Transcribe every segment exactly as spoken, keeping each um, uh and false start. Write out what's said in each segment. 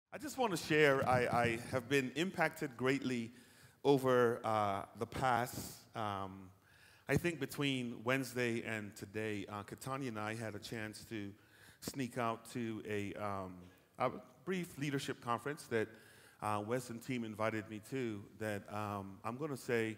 I just want to share, I, I have been impacted greatly over uh, the past, um, I think between Wednesday and today. Uh, Kotane and I had a chance to sneak out to a, um, a brief leadership conference that uh, Wes and team invited me to that um, I'm going to say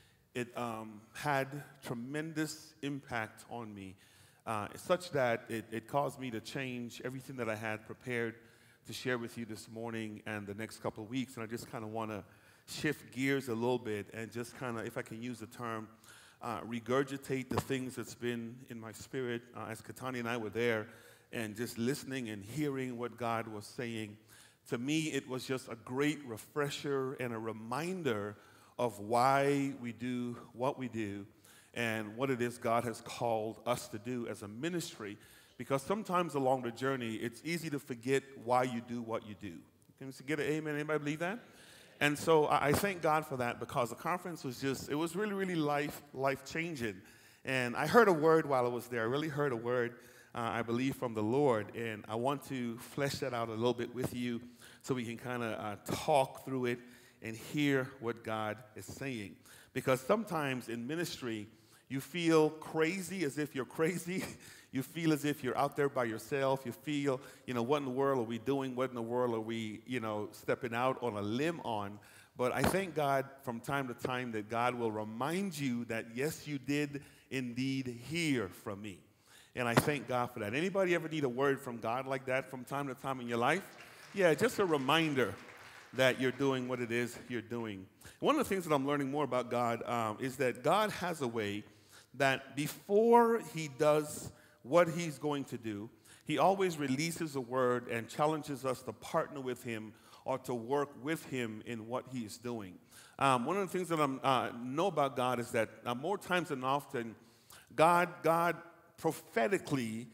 it um, had tremendous impact on me, uh, such that it, it caused me to change everything that I had prepared to share with you this morning and the next couple of weeks. And I just kind of want to shift gears a little bit and just kind of, if I can use the term, uh, regurgitate the things that's been in my spirit uh, as Kotane and I were there and just listening and hearing what God was saying. To me, it was just a great refresher and a reminder of why we do what we do and what it is God has called us to do as a ministry. Because sometimes along the journey, it's easy to forget why you do what you do. Can we get an amen? Anybody believe that? And so I thank God for that, because the conference was just, it was really, really life, life-changing. And I heard a word while I was there. I really heard a word, uh, I believe, from the Lord. And I want to flesh that out a little bit with you so we can kind of uh, talk through it and hear what God is saying. Because sometimes in ministry, you feel crazy as if you're crazy. You feel as if you're out there by yourself. You feel, you know, what in the world are we doing? What in the world are we, you know, stepping out on a limb on? But I thank God from time to time that God will remind you that, yes, you did indeed hear from me. And I thank God for that. Anybody ever need a word from God like that from time to time in your life? Yeah, just a reminder that you're doing what it is you're doing. One of the things that I'm learning more about God um, is that God has a way that before he does what he's going to do, he always releases a word and challenges us to partner with him or to work with him in what he is doing. Um, one of the things that I uh, know about God is that uh, more times than often, God, God prophetically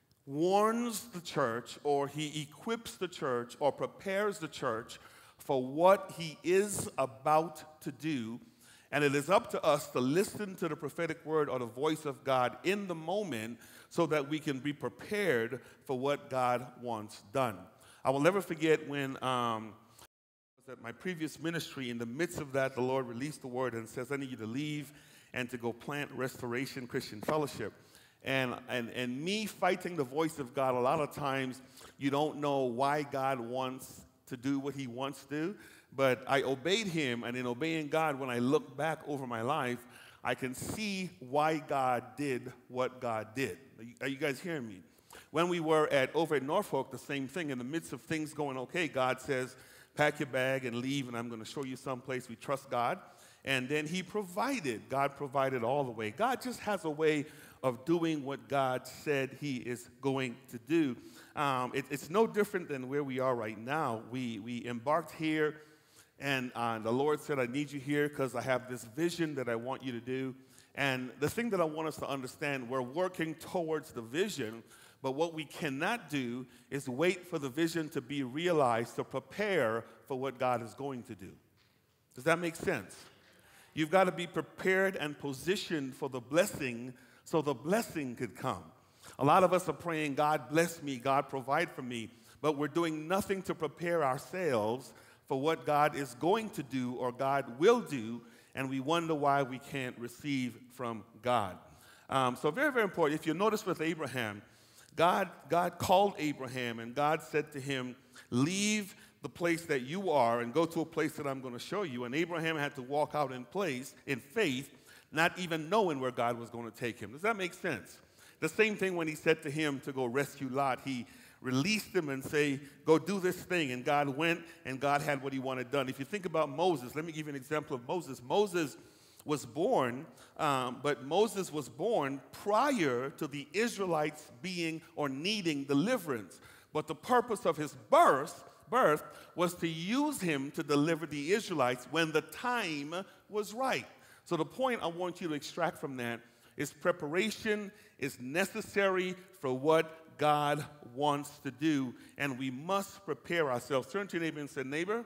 warns the church, or he equips the church or prepares the church for what he is about to do. And it is up to us to listen to the prophetic word or the voice of God in the moment so that we can be prepared for what God wants done. I will never forget when um, I was at my previous ministry. In the midst of that, the Lord released the word and says, I need you to leave and to go plant Restoration Christian Fellowship. And, and, and me fighting the voice of God, a lot of times you don't know why God wants to do what he wants to do. But I obeyed him, and in obeying God, when I look back over my life, I can see why God did what God did. Are you, are you guys hearing me? When we were at over at Norfolk, the same thing. In the midst of things going okay, God says, pack your bag and leave, and I'm going to show you someplace. We trust God. And then he provided. God provided all the way. God just has a way of doing what God said he is going to do. Um, it, it's no different than where we are right now. We, we embarked here. And uh, the Lord said, I need you here because I have this vision that I want you to do. And the thing that I want us to understand, we're working towards the vision, but what we cannot do is wait for the vision to be realized to prepare for what God is going to do. Does that make sense? You've got to be prepared and positioned for the blessing so the blessing could come. A lot of us are praying, God bless me, God provide for me, but we're doing nothing to prepare ourselves for what God is going to do or God will do, and we wonder why we can't receive from God. Um, so very, very important. If you notice with Abraham, God, God called Abraham, and God said to him, leave the place that you are and go to a place that I'm going to show you. And Abraham had to walk out in place, in faith, not even knowing where God was going to take him. Does that make sense? The same thing when he said to him to go rescue Lot. He released him and say, go do this thing. And God went, and God had what he wanted done. If you think about Moses, let me give you an example of Moses. Moses was born, um, but Moses was born prior to the Israelites being or needing deliverance. But the purpose of his birth, birth was to use him to deliver the Israelites when the time was right. So the point I want you to extract from that is preparation is necessary for what God wants to do, and we must prepare ourselves. Turn to your neighbor and say, neighbor,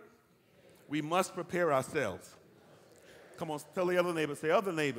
we must prepare ourselves. Come on, tell the other neighbor, say, other neighbor,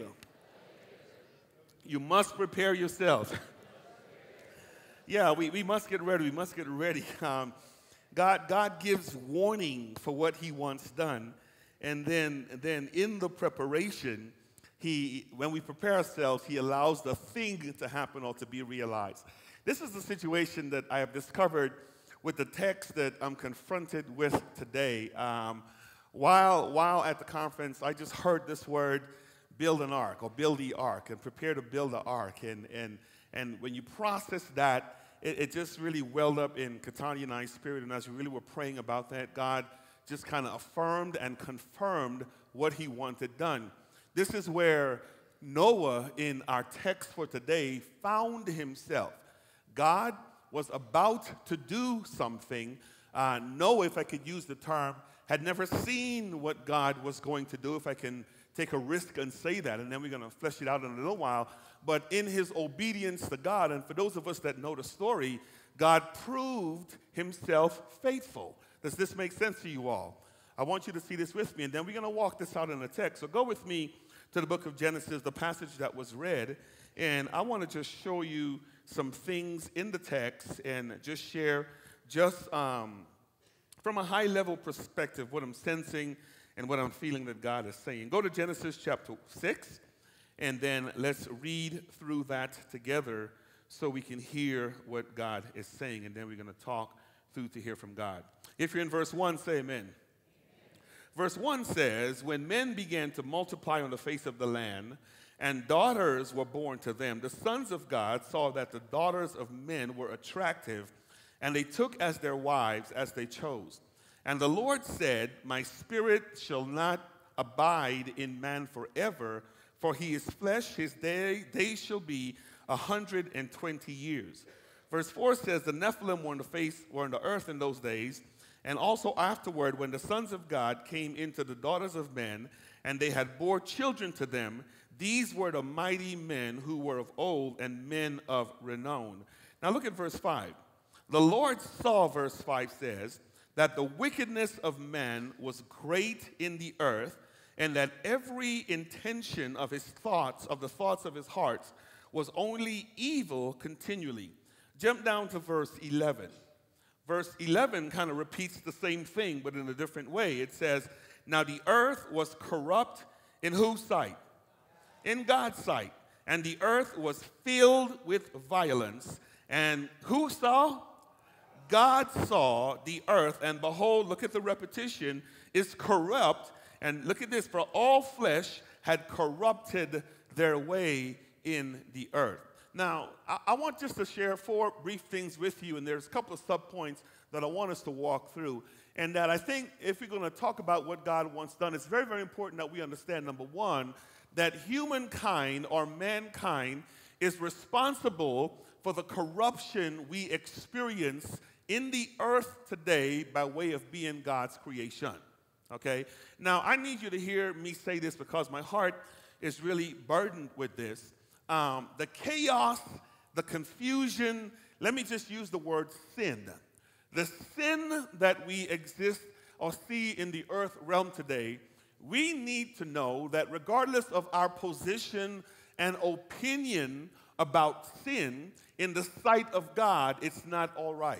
you must prepare yourselves. Yeah, we, we must get ready. We must get ready. Um, God, God gives warning for what he wants done. And then, then in the preparation, he, when we prepare ourselves, he allows the thing to happen or to be realized. This is the situation that I have discovered with the text that I'm confronted with today. Um, while, while at the conference, I just heard this word, build an ark, or build the ark, and prepare to build the ark. And, and, and when you process that, it, it just really welled up in Kotane and I's spirit. And as we really were praying about that, God just kind of affirmed and confirmed what he wanted done. This is where Noah, in our text for today, found himself. God was about to do something. Uh, Noah, if I could use the term, had never seen what God was going to do, if I can take a risk and say that, and then we're going to flesh it out in a little while. But in his obedience to God, and for those of us that know the story, God proved himself faithful. Does this make sense to you all? I want you to see this with me, and then we're going to walk this out in the text. So go with me to the book of Genesis, the passage that was read, and I want to just show you some things in the text and just share just um, from a high-level perspective what I'm sensing and what I'm feeling that God is saying. Go to Genesis chapter six, and then let's read through that together so we can hear what God is saying, and then we're going to talk through to hear from God. If you're in verse one, say amen. Amen. Verse one says, when men began to multiply on the face of the land, and daughters were born to them, the sons of God saw that the daughters of men were attractive, and they took as their wives as they chose. And the Lord said, my spirit shall not abide in man forever, for he is flesh, his day, days shall be a hundred and twenty years. Verse four says, the Nephilim were on the face, were on the earth in those days, and also afterward, when the sons of God came into the daughters of men, and they had bore children to them, these were the mighty men who were of old and men of renown. Now look at verse five. The Lord saw, verse five says, that the wickedness of man was great in the earth, and that every intention of his thoughts, of the thoughts of his heart, was only evil continually. Jump down to verse eleven. Verse eleven kind of repeats the same thing, but in a different way. It says, now the earth was corrupt in whose sight? In God's sight. And the earth was filled with violence. And who saw? God saw the earth, and behold, look at the repetition, is corrupt. And look at this, for all flesh had corrupted their way in the earth. Now, I, I want just to share four brief things with you, and there's a couple of subpoints that I want us to walk through. And that I think if we're going to talk about what God wants done, it's very, very important that we understand, number one, that humankind or mankind is responsible for the corruption we experience in the earth today by way of being God's creation. Okay? Now, I need you to hear me say this because my heart is really burdened with this. Um, the chaos, the confusion, let me just use the word sin. The sin that we exist or see in the earth realm today, we need to know that regardless of our position and opinion about sin, in the sight of God, it's not all right.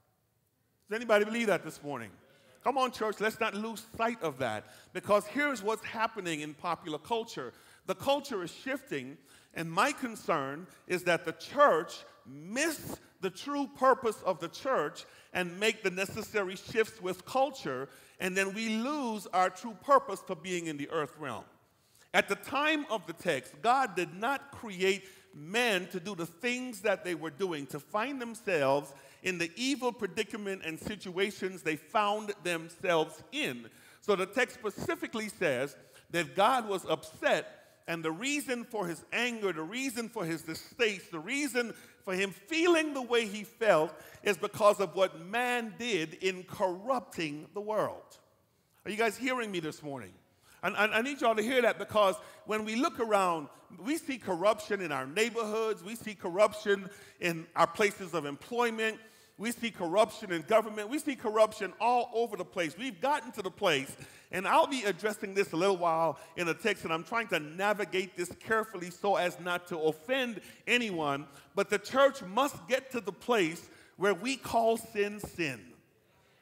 Does anybody believe that this morning? Come on, church, let's not lose sight of that, because here's what's happening in popular culture. The culture is shifting, and my concern is that the church miss the true purpose of the church and make the necessary shifts with culture, and then we lose our true purpose for being in the earth realm. At the time of the text, God did not create men to do the things that they were doing, to find themselves in the evil predicament and situations they found themselves in. So the text specifically says that God was upset, and the reason for his anger, the reason for his distaste, the reason for him feeling the way he felt is because of what man did in corrupting the world. Are you guys hearing me this morning? And I, I need y'all to hear that, because when we look around, we see corruption in our neighborhoods, we see corruption in our places of employment, we see corruption in government, we see corruption all over the place. We've gotten to the place, and I'll be addressing this a little while in the text, and I'm trying to navigate this carefully so as not to offend anyone, but the church must get to the place where we call sin sin.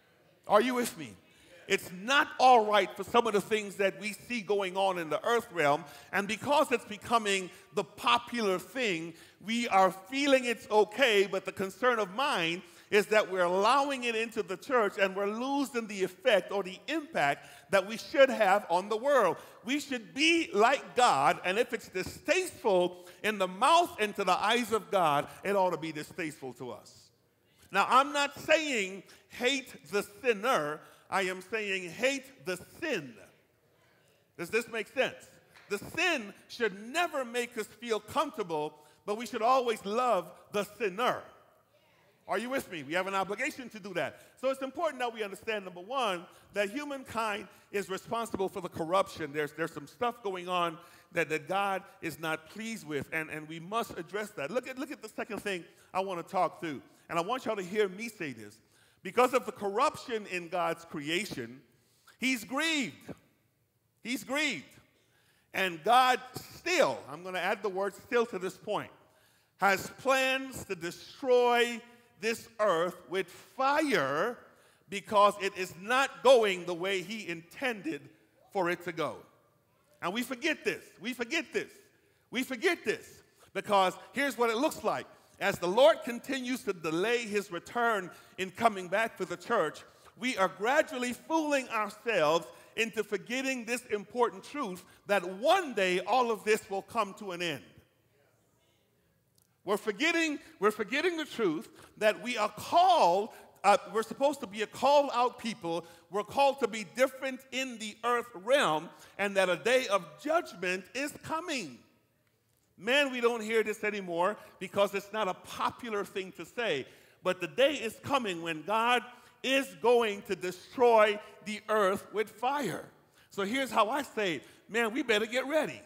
Are you with me? It's not all right for some of the things that we see going on in the earth realm, and because it's becoming the popular thing, we are feeling it's okay, but the concern of mine is that we're allowing it into the church and we're losing the effect or the impact that we should have on the world. We should be like God, and if it's distasteful in the mouth and to the eyes of God, it ought to be distasteful to us. Now, I'm not saying hate the sinner. I am saying hate the sin. Does this make sense? The sin should never make us feel comfortable, but we should always love the sinner. Are you with me? We have an obligation to do that. So it's important that we understand, number one, that humankind is responsible for the corruption. There's, there's some stuff going on that, that God is not pleased with, and, and we must address that. Look at, look at the second thing I want to talk through, and I want y'all to hear me say this. Because of the corruption in God's creation, he's grieved. He's grieved. And God still, I'm going to add the word still to this point, has plans to destroy this earth with fire because it is not going the way he intended for it to go. And we forget this. We forget this. We forget this because here's what it looks like. As the Lord continues to delay his return in coming back for the church, we are gradually fooling ourselves into forgetting this important truth that one day all of this will come to an end. We're forgetting, we're forgetting the truth that we are called, uh, we're supposed to be a called out people. We're called to be different in the earth realm, and that a day of judgment is coming. Man, we don't hear this anymore because it's not a popular thing to say. But the day is coming when God is going to destroy the earth with fire. So here's how I say it. Man, we better get ready.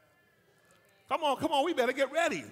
Come on, come on, we better get ready.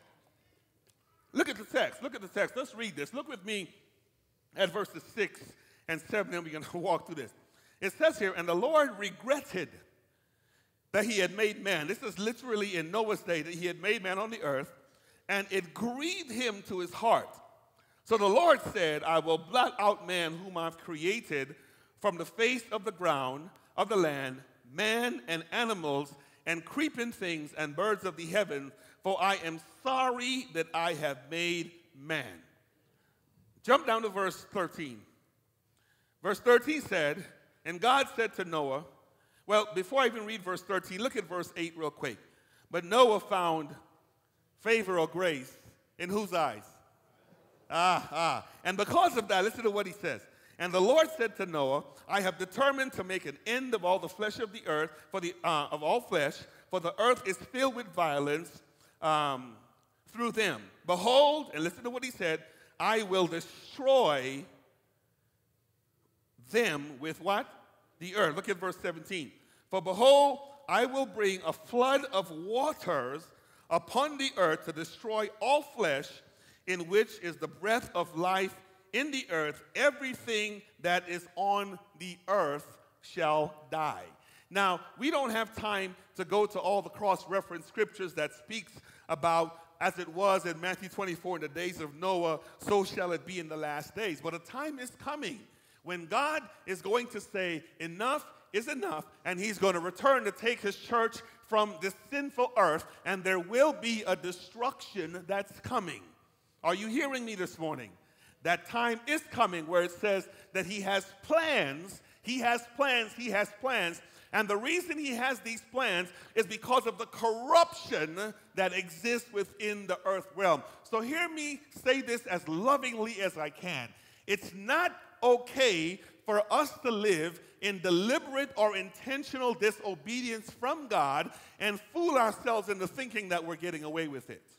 Look at the text. Look at the text. Let's read this. Look with me at verses six and seven, and we're going to walk through this. It says here, and the Lord regretted that he had made man. This is literally in Noah's day, that he had made man on the earth, and it grieved him to his heart. So the Lord said, I will blot out man whom I've created from the face of the ground, of the land, man and animals, and creeping things and birds of the heavens, for I am sorry that I have made man. Jump down to verse thirteen. Verse thirteen said, and God said to Noah, well, before I even read verse thirteen, look at verse eight real quick. But Noah found favor or grace in whose eyes? Ah, ah. And because of that, listen to what he says. And the Lord said to Noah, I have determined to make an end of all the flesh of the earth, for the uh, of all flesh, for the earth is filled with violence um, through them. Behold, and listen to what he said, I will destroy them with what? The earth. Look at verse seventeen. For behold, I will bring a flood of waters upon the earth to destroy all flesh, in which is the breath of life in the earth. Everything that is on the earth shall die. Now, we don't have time to go to all the cross-reference scriptures that speaks about, as it was in Matthew twenty-four, in the days of Noah, so shall it be in the last days. But a time is coming when God is going to say, enough is enough, and he's going to return to take his church from this sinful earth, and there will be a destruction that's coming. Are you hearing me this morning? That time is coming where it says that he has plans, he has plans, he has plans, and the reason he has these plans is because of the corruption that exists within the earth realm. So hear me say this as lovingly as I can. It's not okay for us to live in deliberate or intentional disobedience from God and fool ourselves into thinking that we're getting away with it.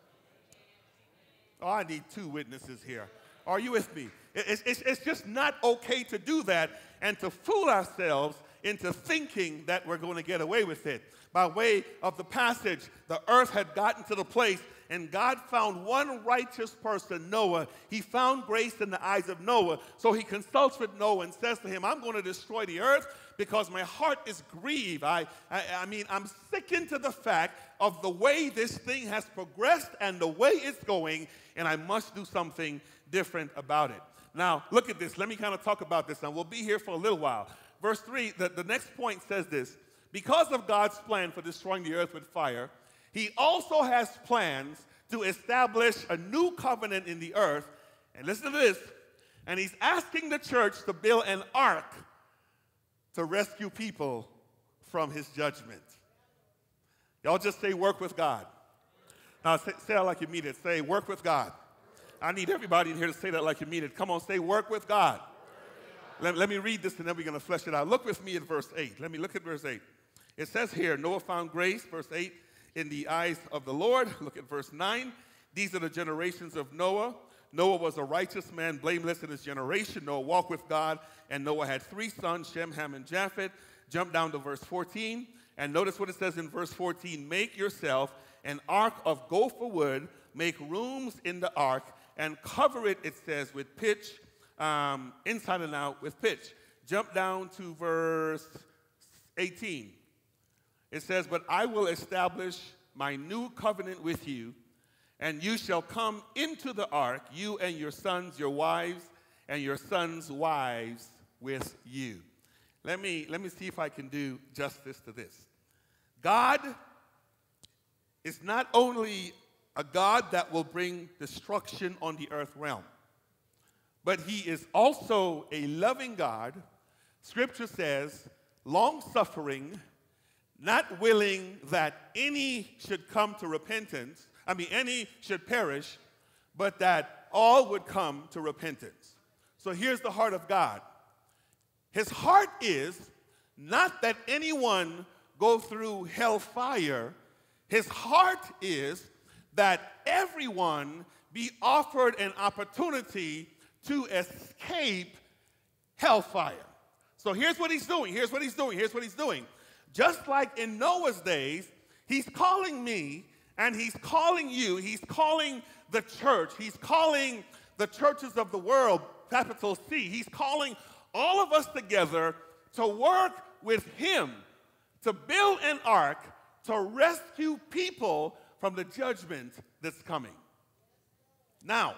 Oh, I need two witnesses here. Are you with me? It's, it's, it's just not okay to do that and to fool ourselves into thinking that we're going to get away with it. By way of the passage, the earth had gotten to the place, and God found one righteous person, Noah. He found grace in the eyes of Noah. So he consults with Noah and says to him, I'm going to destroy the earth because my heart is grieved. I, I, I mean, I'm sickened to the fact of the way this thing has progressed and the way it's going, and I must do something different about it. Now, look at this. Let me kind of talk about this, and we'll be here for a little while. Verse three, the, the next point says this. Because of God's plan for destroying the earth with fire, he also has plans to establish a new covenant in the earth. And listen to this. And he's asking the church to build an ark to rescue people from his judgment. Y'all just say, work with God. Now, say, say it like you mean it. Say, work with God. I need everybody in here to say that like you mean it. Come on, say, work with God. Let, let me read this, and then we're going to flesh it out. Look with me at verse eight. Let me look at verse eight. It says here, Noah found grace, verse eight, in the eyes of the Lord. Look at verse nine. These are the generations of Noah. Noah was a righteous man, blameless in his generation. Noah walked with God, and Noah had three sons, Shem, Ham, and Japheth. Jump down to verse fourteen, and notice what it says in verse fourteen. Make yourself an ark of gopher wood, make rooms in the ark, and cover it, it says, with pitch, um, inside and out with pitch. Jump down to verse eighteen. It says, but I will establish my new covenant with you, and you shall come into the ark, you and your sons, your wives, and your sons' wives with you. Let me, let me see if I can do justice to this. God is not only a God that will bring destruction on the earth realm, but he is also a loving God. Scripture says, long-suffering, not willing that any should come to repentance, I mean, any should perish, but that all would come to repentance. So here's the heart of God. His heart is not that anyone go through hellfire. His heart is that everyone be offered an opportunity to escape hellfire. So here's what he's doing. Here's what he's doing. Here's what he's doing. Just like in Noah's days, he's calling me and he's calling you. He's calling the church. He's calling the churches of the world, capital C. He's calling all of us together to work with him to build an ark to rescue people from the judgment that's coming. Now,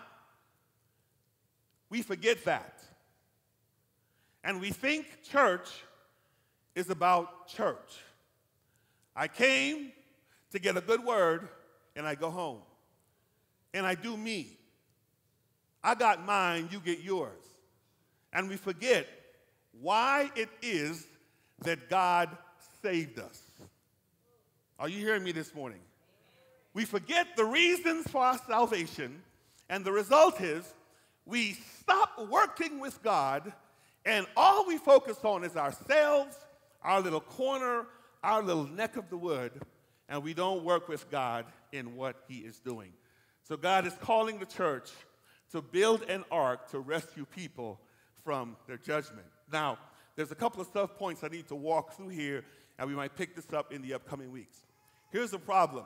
we forget that. And we think church is about church. I came to get a good word, and I go home. And I do me. I got mine, you get yours. And we forget why it is that God saved us. Are you hearing me this morning? We forget the reasons for our salvation, and the result is we stop working with God, and all we focus on is ourselves, our little corner, our little neck of the wood, and we don't work with God in what he is doing. So God is calling the church to build an ark to rescue people from their judgment. Now, there's a couple of sub points I need to walk through here, and we might pick this up in the upcoming weeks. Here's the problem.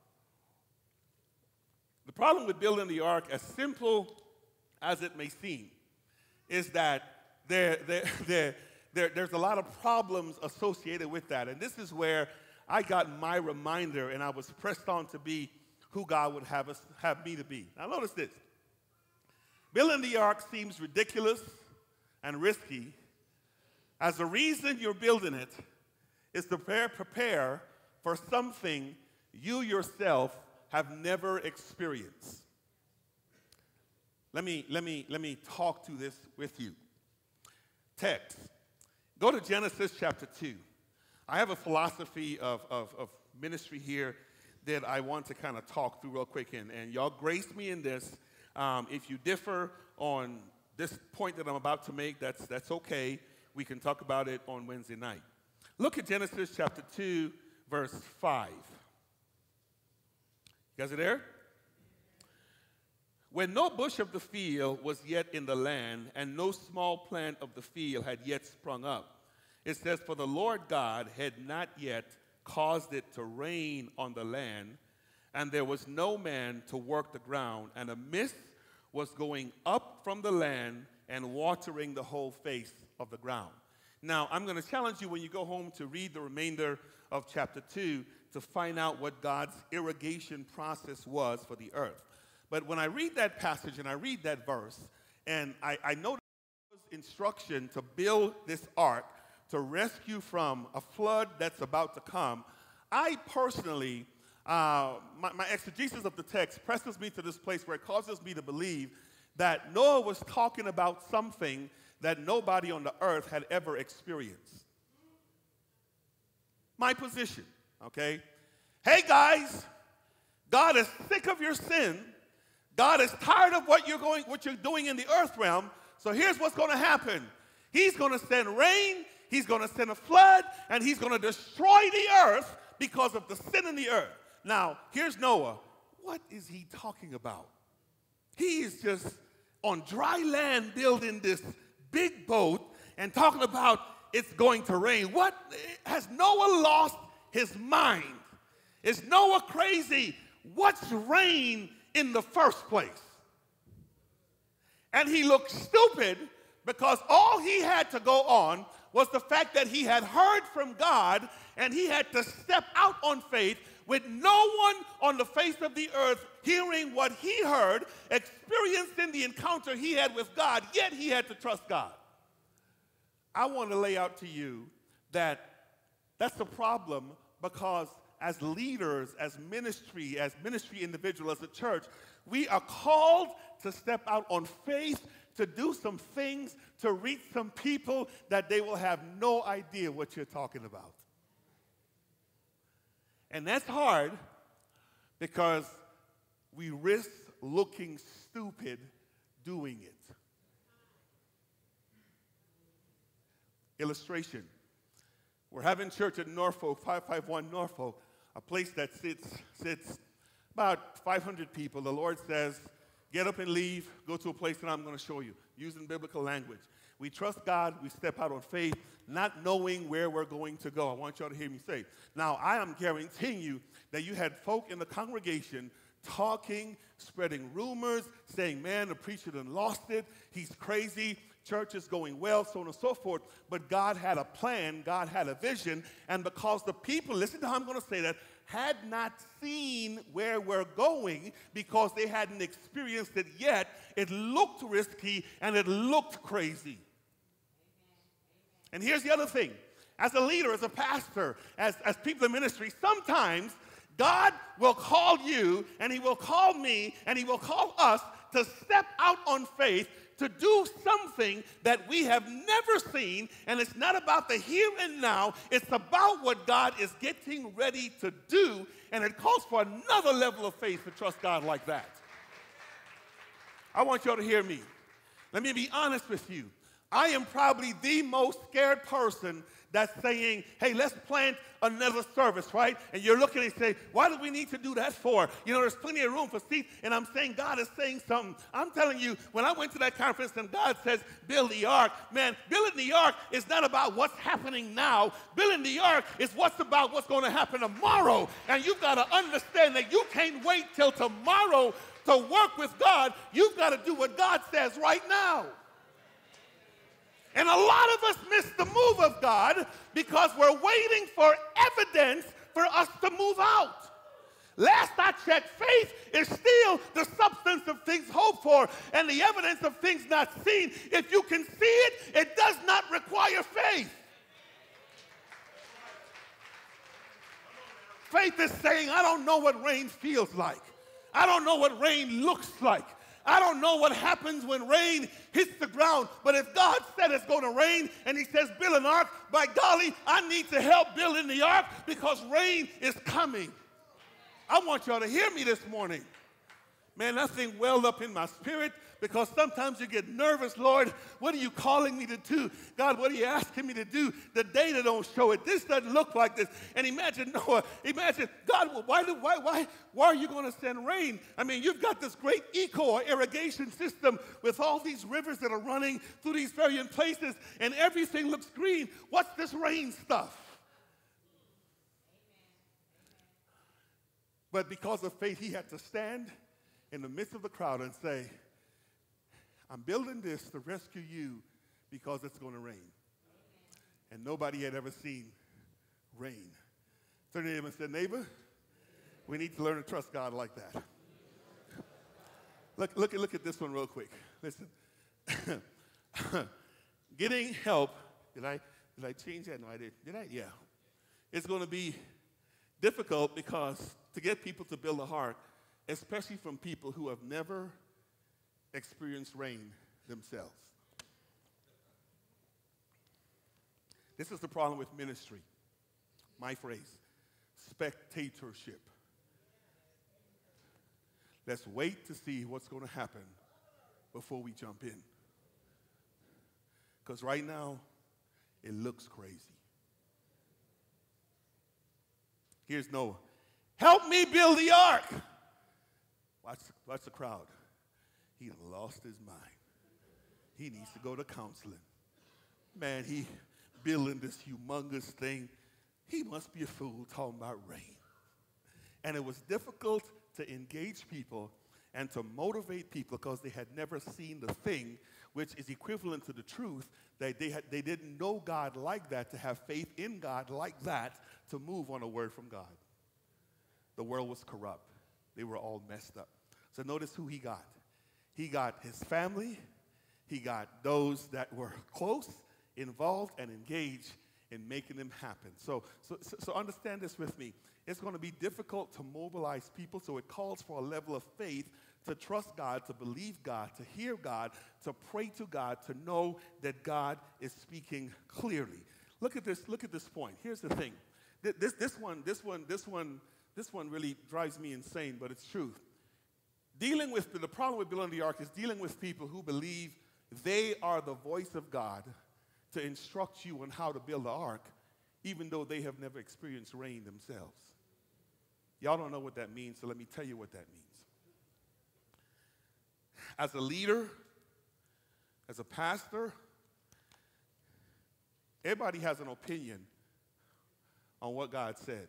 The problem with building the ark, as simple as it may seem, is that there, there, there, there, there's a lot of problems associated with that. And this is where I got my reminder, and I was pressed on to be who God would have, us, have me to be. Now notice this. Building the ark seems ridiculous and risky, as the reason you're building it is to prepare, prepare for something you yourself have never experienced. Let me, let me, let me talk to this with you. Text. Go to Genesis chapter two. I have a philosophy of, of, of ministry here that I want to kind of talk through real quick, and, and y'all grace me in this. Um, if you differ on this point that I'm about to make, that's, that's okay. We can talk about it on Wednesday night. Look at Genesis chapter two, verse five. You guys are there? When no bush of the field was yet in the land, and no small plant of the field had yet sprung up, it says, for the Lord God had not yet caused it to rain on the land, and there was no man to work the ground, and a mist was going up from the land and watering the whole face of the ground. Now, I'm going to challenge you when you go home to read the remainder of chapter two to find out what God's irrigation process was for the earth. But when I read that passage and I read that verse, And I, I noticed instruction to build this ark to rescue from a flood that's about to come. I personally, uh, my, my exegesis of the text presses me to this place where it causes me to believe that Noah was talking about something that nobody on the earth had ever experienced. My position, okay? Hey guys, God is sick of your sin. God is tired of what you're going, what you're doing in the earth realm. So here's what's going to happen. He's going to send rain, he's going to send a flood, and he's going to destroy the earth because of the sin in the earth. Now, here's Noah. What is he talking about? He is just on dry land building this big boat and talking about it's going to rain. What? Has Noah lost his mind? Is Noah crazy? What's rain in the first place? And he looked stupid because all he had to go on was the fact that he had heard from God and he had to step out on faith with no one on the face of the earth hearing what he heard, experiencing the encounter he had with God, yet he had to trust God. I want to lay out to you that that's the problem, because as leaders, as ministry, as ministry individuals, as a church, we are called to step out on faith, to do some things, to reach some people that they will have no idea what you're talking about. And that's hard because we risk looking stupid doing it. Illustration. We're having church at Norfolk, five five one Norfolk, a place that sits, sits about five hundred people. The Lord says, get up and leave, go to a place that I'm going to show you, using biblical language. We trust God, we step out on faith, not knowing where we're going to go. I want y'all to hear me say. Now, I am guaranteeing you that you had folk in the congregation talking, spreading rumors, saying, man, the preacher done lost it, he's crazy, church is going well, so on and so forth. But God had a plan, God had a vision, and because the people, listen to how I'm going to say that, had not seen where we're going because they hadn't experienced it yet, it looked risky and it looked crazy. And here's the other thing. As a leader, as a pastor, as, as people in ministry, sometimes God will call you and he will call me and he will call us to step out on faith to do something that we have never seen, and it's not about the here and now, it's about what God is getting ready to do, and it calls for another level of faith to trust God like that. I want y'all to hear me. Let me be honest with you. I am probably the most scared person that's saying, hey, let's plant another service, right? And you're looking and say, why do we need to do that for? You know, there's plenty of room for seats, and I'm saying God is saying something. I'm telling you, when I went to that conference and God says, build the ark, man, building the ark is not about what's happening now. Building the ark is what's about what's going to happen tomorrow. And you've got to understand that you can't wait till tomorrow to work with God. You've got to do what God says right now. And a lot of us miss the move of God because we're waiting for evidence for us to move out. Last I checked, faith is still the substance of things hoped for and the evidence of things not seen. If you can see it, it does not require faith. Faith is saying, I don't know what rain feels like. I don't know what rain looks like. I don't know what happens when rain hits the ground, but if God said it's going to rain and he says build an ark, by golly, I need to help building the ark because rain is coming. I want y'all to hear me this morning. Man, that thing welled up in my spirit because sometimes you get nervous. Lord, what are you calling me to do? God, what are you asking me to do? The data don't show it. This doesn't look like this. And imagine Noah, imagine, God, why, do, why, why, why are you going to send rain? I mean, you've got this great eco or irrigation system with all these rivers that are running through these various places, and everything looks green. What's this rain stuff? But because of faith, he had to stand in the midst of the crowd and say, I'm building this to rescue you because it's going to rain. And nobody had ever seen rain. Turn to him and say, neighbor, we need to learn to trust God like that. Look, look, look at this one real quick. Listen, Getting help, did I, did I change that? No, I did. Did I? Yeah. It's going to be difficult because to get people to build a ark, especially from people who have never experienced rain themselves. This is the problem with ministry. My phrase, spectatorship. Let's wait to see what's going to happen before we jump in. Because right now, it looks crazy. Here's Noah. Help me build the ark. Watch, watch the crowd. He lost his mind. He needs to go to counseling. Man, he building this humongous thing. He must be a fool talking about rain. And it was difficult to engage people and to motivate people because they had never seen the thing, which is equivalent to the truth, that they, had, they didn't know God like that, to have faith in God like that, to move on a word from God. The world was corrupt. They were all messed up. So notice who he got. He got his family. He got those that were close, involved, and engaged in making them happen. So, so, so understand this with me. It's going to be difficult to mobilize people, so it calls for a level of faith to trust God, to believe God, to hear God, to pray to God, to know that God is speaking clearly. Look at this, look at this point. Here's the thing. This, this one, this one, this one, this one really drives me insane, but it's truth. Dealing with, the problem with building the ark is dealing with people who believe they are the voice of God to instruct you on how to build the ark, even though they have never experienced rain themselves. Y'all don't know what that means, so let me tell you what that means. As a leader, as a pastor, everybody has an opinion on what God said.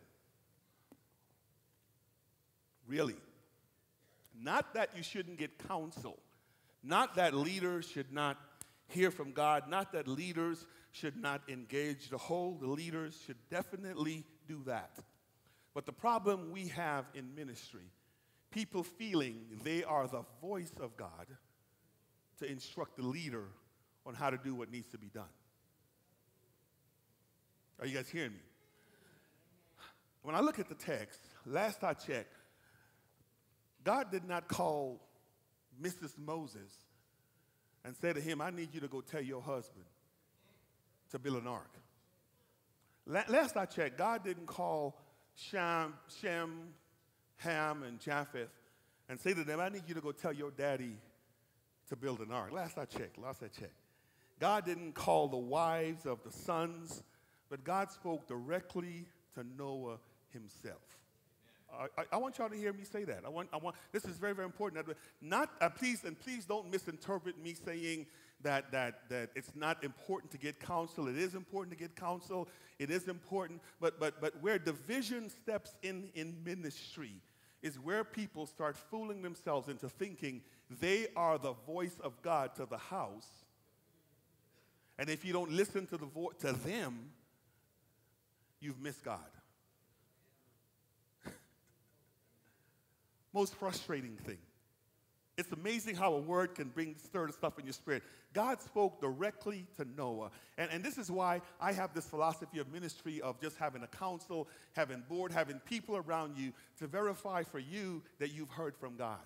Really. Not that you shouldn't get counsel. Not that leaders should not hear from God. Not that leaders should not engage the whole. The leaders should definitely do that. But the problem we have in ministry, people feeling they are the voice of God to instruct the leader on how to do what needs to be done. Are you guys hearing me? When I look at the text, last I checked, God did not call Missus Moses and say to him, I need you to go tell your husband to build an ark. Last I checked, God didn't call Shem, Shem, Ham, and Japheth and say to them, I need you to go tell your daddy to build an ark. Last I checked, last I checked. God didn't call the wives of the sons, but God spoke directly to Noah himself. I, I want y'all to hear me say that. I want, I want, this is very, very important. Not, uh, please, and please don't misinterpret me saying that, that, that it's not important to get counsel. It is important to get counsel. It is important. But, but, but where division steps in in ministry is where people start fooling themselves into thinking they are the voice of God to the house. And if you don't listen to, the vo- to them, you've missed God. Most frustrating thing. It's amazing how a word can bring stir the stuff in your spirit. God spoke directly to Noah. And, and this is why I have this philosophy of ministry of just having a council, having board, having people around you to verify for you that you've heard from God.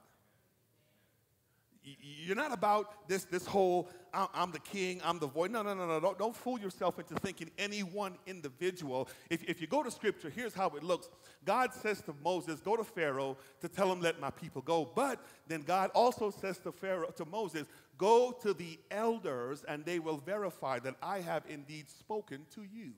You're not about this, this whole, I'm the king, I'm the voice. No, no, no, no. Don't, don't fool yourself into thinking any one individual. If, if you go to Scripture, here's how it looks. God says to Moses, go to Pharaoh to tell him, let my people go. But then God also says to Pharaoh, to Moses, go to the elders and they will verify that I have indeed spoken to you.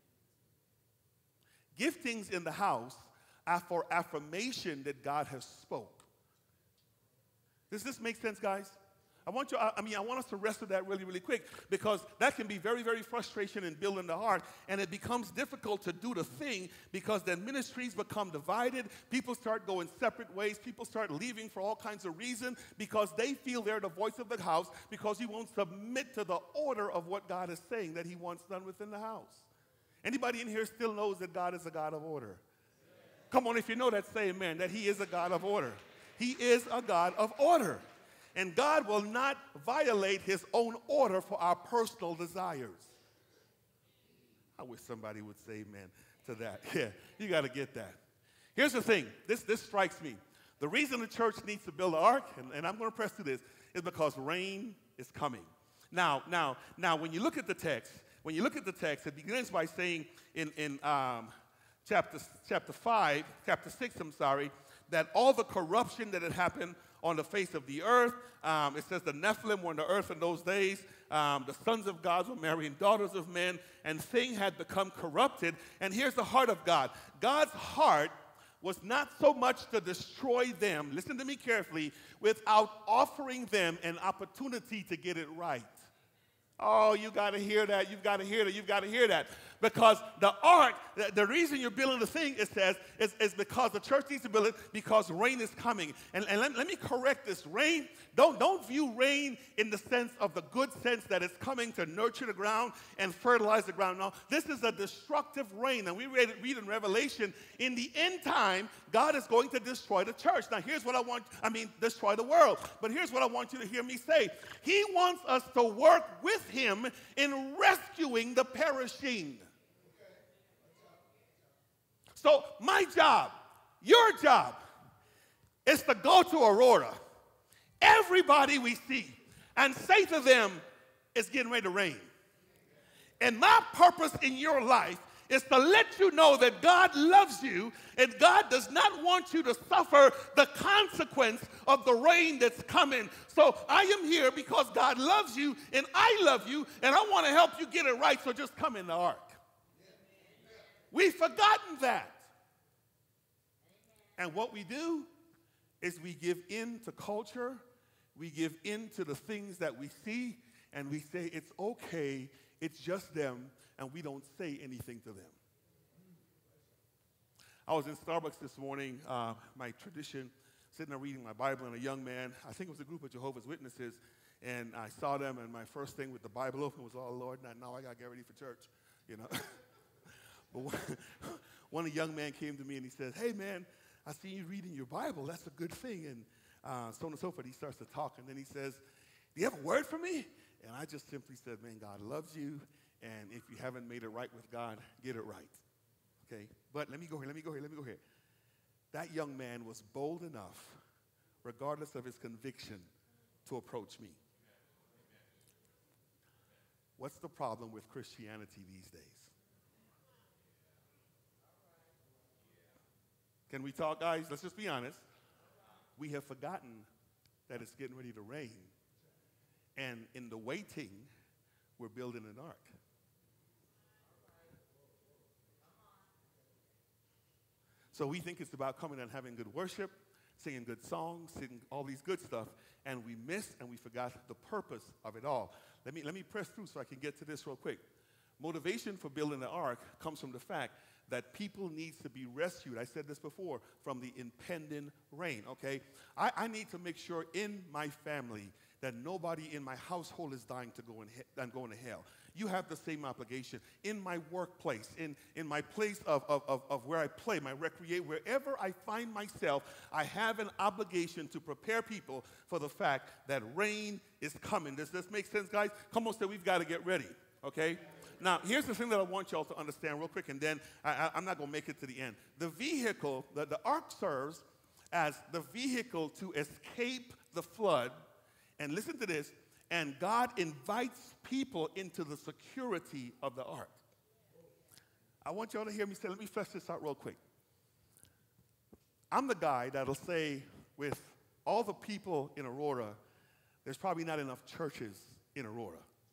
Giftings in the house are for affirmation that God has spoke. Does this make sense, guys? I want you, I mean, I want us to wrestle that really, really quick because that can be very, very frustrating in building the heart, and it becomes difficult to do the thing because then ministries become divided. People start going separate ways. People start leaving for all kinds of reasons because they feel they're the voice of the house because you won't submit to the order of what God is saying that he wants done within the house. Anybody in here still knows that God is a God of order? Come on, if you know that, say amen, that he is a God of order. He is a God of order. and God will not violate his own order for our personal desires. I wish somebody would say amen to that. Yeah, you got to get that. Here's the thing. This, this strikes me. The reason the church needs to build the ark, and, and I'm going to press through this, is because rain is coming. Now, now, now, when you look at the text, when you look at the text, it begins by saying in, in um, chapter, chapter five, chapter six, I'm sorry, that all the corruption that had happened on the face of the earth, um, it says the Nephilim were on the earth in those days. Um, the sons of God were marrying daughters of men, and things had become corrupted. And here's the heart of God. God's heart was not so much to destroy them, listen to me carefully, without offering them an opportunity to get it right. Oh, you got to hear that. You've got to hear that. You've got to hear that. Because the ark, the, the reason you're building the thing, it says, is, is because the church needs to build it because rain is coming. And, and let, let me correct this. Rain, don't, don't view rain in the sense of the good sense that it's coming to nurture the ground and fertilize the ground. No, this is a destructive rain. And we read, read in Revelation, in the end time, God is going to destroy the church. Now, here's what I want, I mean, destroy the world. But here's what I want you to hear me say. He wants us to work with him in rescuing the perishing. So my job, your job, is to go to Aurora, everybody we see, and say to them, it's getting ready to rain. And my purpose in your life is to let you know that God loves you, and God does not want you to suffer the consequence of the rain that's coming. So I am here because God loves you, and I love you, and I want to help you get it right, so just come in the ark. We've forgotten that. And what we do is we give in to culture, we give in to the things that we see, and we say it's okay, it's just them, and we don't say anything to them. I was in Starbucks this morning, uh, my tradition, sitting there reading my Bible, and a young man, I think it was a group of Jehovah's Witnesses, and I saw them, and my first thing with the Bible open was, oh, Lord, now, now I got to get ready for church, you know. But one, one young man came to me, and he says, hey, man, I see you reading your Bible. That's a good thing, and uh, so on and so forth. He starts to talk, and then he says, do you have a word for me? And I just simply said, man, God loves you, and if you haven't made it right with God, get it right, okay? But let me go here, let me go here, let me go here. That young man was bold enough, regardless of his conviction, to approach me. What's the problem with Christianity these days? Can we talk, guys? Let's just be honest. We have forgotten that it's getting ready to rain. And in the waiting, we're building an ark. So we think it's about coming and having good worship, singing good songs, singing all these good stuff, and we missed and we forgot the purpose of it all. Let me, let me press through so I can get to this real quick. Motivation for building the ark comes from the fact that people need to be rescued. I said this before, from the impending rain, okay? I, I need to make sure in my family that nobody in my household is dying to go in he- and going to hell. You have the same obligation. In my workplace, in, in my place of, of, of, of where I play, my recreate, wherever I find myself, I have an obligation to prepare people for the fact that rain is coming. Does this make sense, guys? Come on, say we've got to get ready, okay? Now, here's the thing that I want y'all to understand real quick, and then I, I, I'm not going to make it to the end. The vehicle, the, the ark serves as the vehicle to escape the flood. And listen to this, and God invites people into the security of the ark. I want y'all to hear me say, let me flesh this out real quick. I'm the guy that'll say, with all the people in Aurora, there's probably not enough churches in Aurora.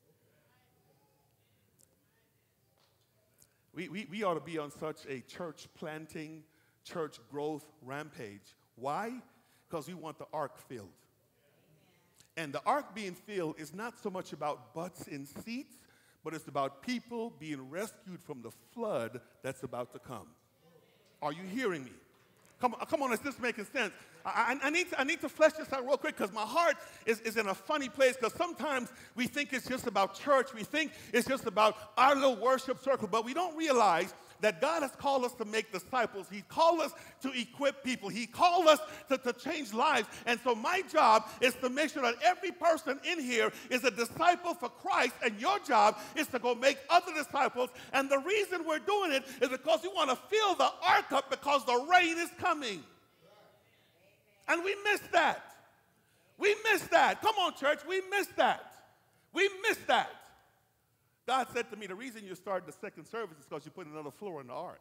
We, we, we ought to be on such a church planting, church growth rampage. Why? Because we want the ark filled. And the ark being filled is not so much about butts in seats, but it's about people being rescued from the flood that's about to come. Are you hearing me? Come on, come on, is this making sense? I, I, I, need, to, I need to flesh this out real quick because my heart is, is in a funny place because sometimes we think it's just about church. We think it's just about our little worship circle, but we don't realize that God has called us to make disciples. He called us to equip people. He called us to, to change lives. And so my job is to make sure that every person in here is a disciple for Christ, and your job is to go make other disciples. And the reason we're doing it is because we want to fill the ark up because the rain is coming. And we missed that. We missed that. Come on, church. We missed that. We missed that. God said to me, the reason you started the second service is because you put another floor in the ark.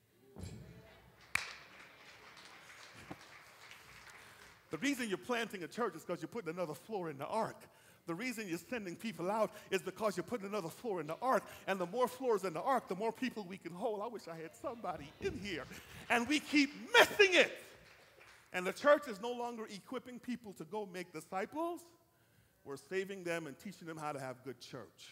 The reason you're planting a church is because you're putting another floor in the ark. The reason you're sending people out is because you're putting another floor in the ark. And the more floors in the ark, the more people we can hold. I wish I had somebody in here. And we keep missing it. And the church is no longer equipping people to go make disciples. We're saving them and teaching them how to have good church.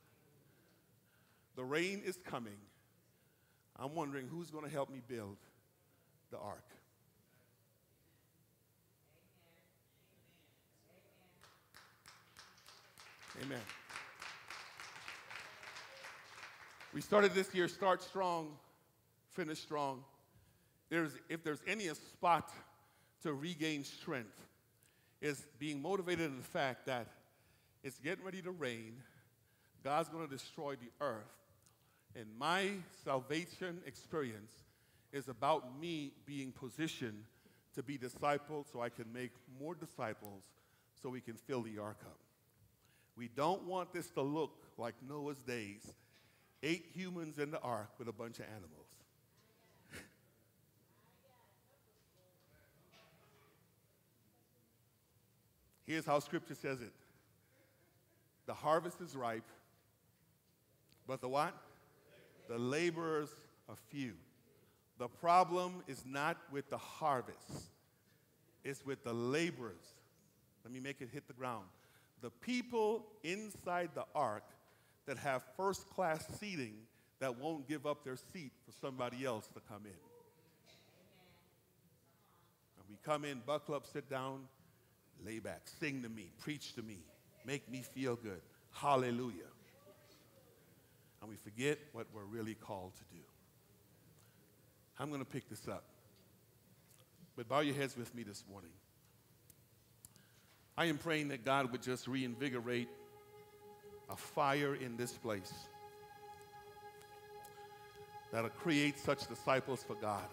The rain is coming. I'm wondering who's going to help me build the ark. Amen. We started this year, start strong, finish strong. There's, if there's any spot to regain strength, is being motivated in the fact that it's getting ready to rain. God's going to destroy the earth. And my salvation experience is about me being positioned to be discipled so I can make more disciples so we can fill the ark up. We don't want this to look like Noah's days. Eight humans in the ark with a bunch of animals. Here's how Scripture says it. The harvest is ripe, but the what? The laborers are few. The problem is not with the harvest. It's with the laborers. Let me make it hit the ground. The people inside the ark that have first-class seating that won't give up their seat for somebody else to come in. And we come in, buckle up, sit down, lay back, sing to me, preach to me, make me feel good. Hallelujah. And we forget what we're really called to do. I'm going to pick this up. But bow your heads with me this morning. I am praying that God would just reinvigorate a fire in this place that'll create such disciples for God.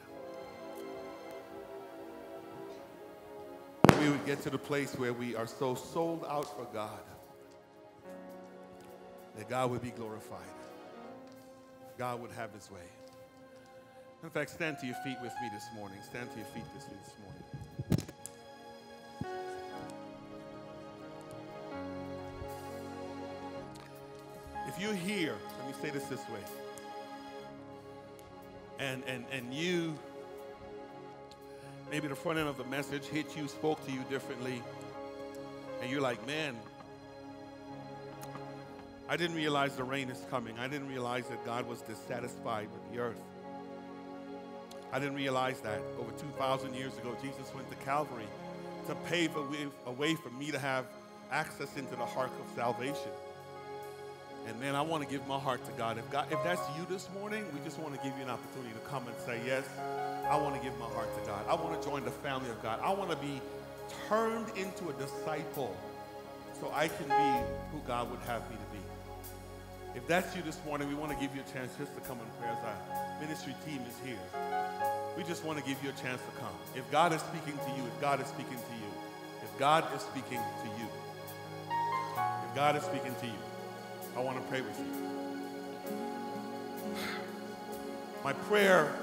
We would get to the place where we are so sold out for God that God would be glorified. God would have his way. In fact, stand to your feet with me this morning. Stand to your feet this, this morning. If you're here, let me say this this way, and, and, and you, maybe the front end of the message hit you, spoke to you differently, and you're like, man, I didn't realize the rain is coming. I didn't realize that God was dissatisfied with the earth. I didn't realize that over two thousand years ago, Jesus went to Calvary to pave a way, a way for me to have access into the heart of salvation. And man, I want to give my heart to God. If God, if that's you this morning, we just want to give you an opportunity to come and say, yes, I want to give my heart to God. I want to join the family of God. I want to be turned into a disciple so I can be who God would have me to be. If that's you this morning, we want to give you a chance just to come in prayer as our ministry team is here. We just want to give you a chance to come. If God is speaking to you, if God is speaking to you, if God is speaking to you, if God is speaking to you, I want to pray with you. My prayer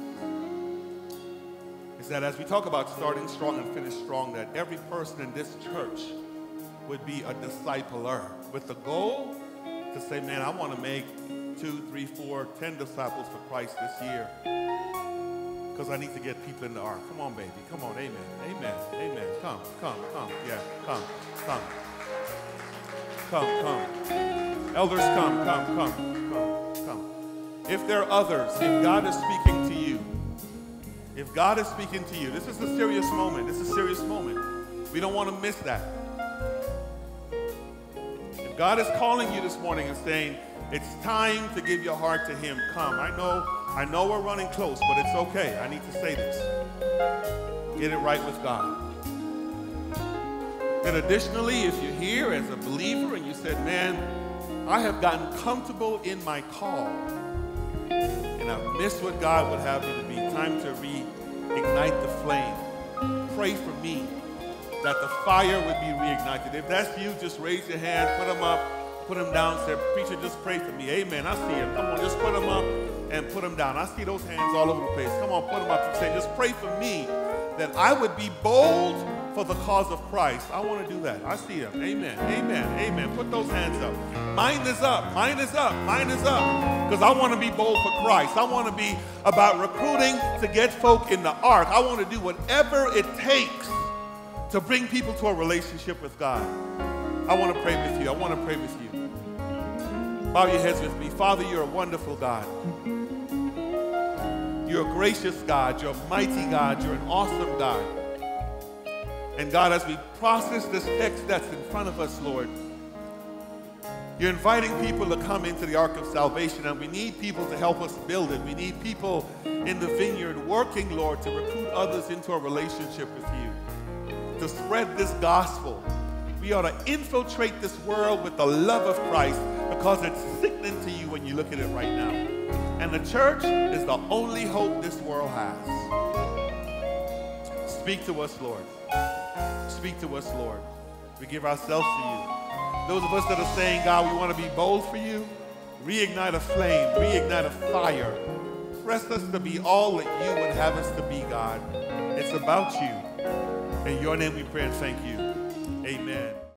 is that as we talk about starting strong and finish strong, that every person in this church would be a discipler with the goal to say, man, I want to make two, three, four, ten disciples for Christ this year because I need to get people in the ark. Come on, baby. Come on. Amen. Amen. Amen. Come, come, come. Yeah, come, come. Come, come. Elders, come, come, come, come, come. If there are others, if God is speaking to you, if God is speaking to you, this is a serious moment. This is a serious moment. We don't want to miss that. If God is calling you this morning and saying, it's time to give your heart to him. Come. I know, I know we're running close, but it's okay. I need to say this. Get it right with God. And additionally, if you're here as a believer and you said, man, I have gotten comfortable in my call and I've missed what God would have me to be, time to reignite the flame. Pray for me that the fire would be reignited. If that's you, just raise your hand, put them up, put them down, say, preacher, just pray for me. Amen. I see him. Come on, just put them up and put them down. I see those hands all over the place. Come on, put them up and say, just pray for me that I would be bold for the cause of Christ. I want to do that. I see them. Amen. Amen. Amen. Put those hands up. Mine is up. Mine is up. Mine is up. Because I want to be bold for Christ. I want to be about recruiting to get folk in the ark. I want to do whatever it takes to bring people to a relationship with God. I want to pray with you. I want to pray with you. Bow your heads with me. Father, you're a wonderful God. You're a gracious God. You're a mighty God. You're an awesome God. And God, as we process this text that's in front of us, Lord, you're inviting people to come into the Ark of Salvation, and we need people to help us build it. We need people in the vineyard working, Lord, to recruit others into a relationship with you, to spread this gospel. We ought to infiltrate this world with the love of Christ because it's sickening to you when you look at it right now. And the church is the only hope this world has. Speak to us, Lord. Speak to us, Lord. We give ourselves to you. Those of us that are saying, God, we want to be bold for you, reignite a flame, reignite a fire. Press us to be all that you would have us to be, God. It's about you. In your name we pray and thank you. Amen.